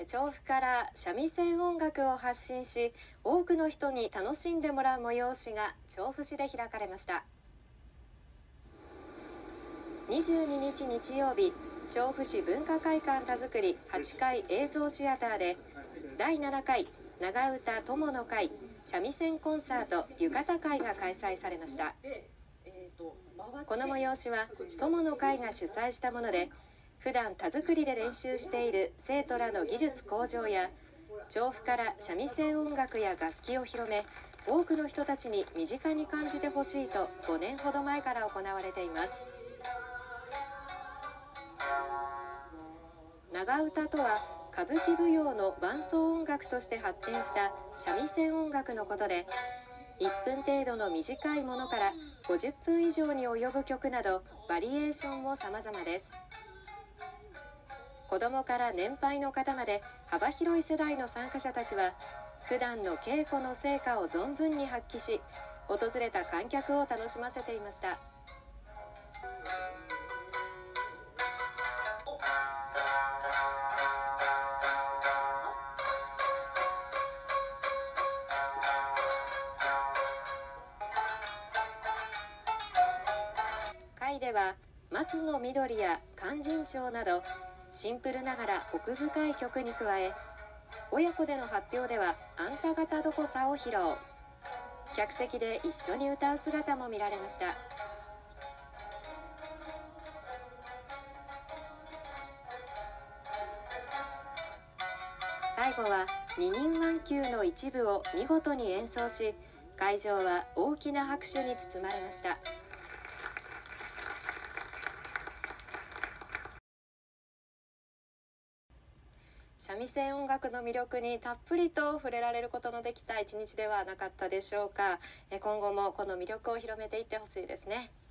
調布から三味線音楽を発信し、多くの人に楽しんでもらう催しが調布市で開かれました。22日日曜日、調布市文化会館田作り8階映像シアターで第7回長唄友の会三味線コンサート浴衣会が開催されました。この催しは友の会が主催したもので、普段田作りで練習している生徒らの技術向上や調布から三味線音楽や楽器を広め、多くの人たちに身近に感じてほしいと5年ほど前から行われています。長唄とは歌舞伎舞踊の伴奏音楽として発展した三味線音楽のことで、1分程度の短いものから50分以上に及ぶ曲などバリエーションも様々です。子どもから年配の方まで幅広い世代の参加者たちは、普段の稽古の成果を存分に発揮し、訪れた観客を楽しませていました。会では松の緑や勧進帳などシンプルながら奥深い曲に加え、親子での発表ではあんた方どこさを披露。客席で一緒に歌う姿も見られました。最後は二人腕球の一部を見事に演奏し、会場は大きな拍手に包まれました。三味線音楽の魅力にたっぷりと触れられることのできた一日ではなかったでしょうか。今後もこの魅力を広めていってほしいですね。